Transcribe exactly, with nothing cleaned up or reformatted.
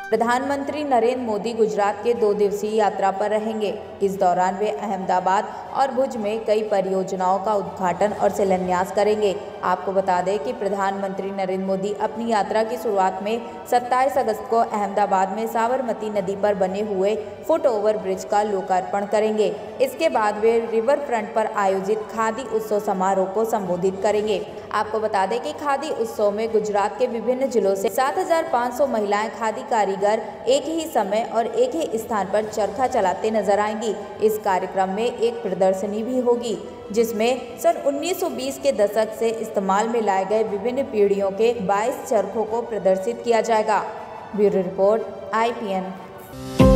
प्रधानमंत्री नरेंद्र मोदी गुजरात के दो दिवसीय यात्रा पर रहेंगे। इस दौरान वे अहमदाबाद और भुज में कई परियोजनाओं का उद्घाटन और शिलान्यास करेंगे। आपको बता दें कि प्रधानमंत्री नरेंद्र मोदी अपनी यात्रा की शुरुआत में सत्ताईस अगस्त को अहमदाबाद में साबरमती नदी पर बने हुए फुट ओवर ब्रिज का लोकार्पण करेंगे। इसके बाद वे रिवर फ्रंट पर आयोजित खादी उत्सव समारोह को संबोधित करेंगे। आपको बता दें कि खादी उत्सव में गुजरात के विभिन्न जिलों से सात हज़ार पाँच सौ महिलाएं खादी कारीगर एक ही समय और एक ही स्थान पर चरखा चलाते नजर आएंगी। इस कार्यक्रम में एक प्रदर्शनी भी होगी जिसमें सन उन्नीस सौ बीस के दशक से इस्तेमाल में लाए गए विभिन्न पीढ़ियों के बाईस चरखों को प्रदर्शित किया जाएगा। Bureau report I P N.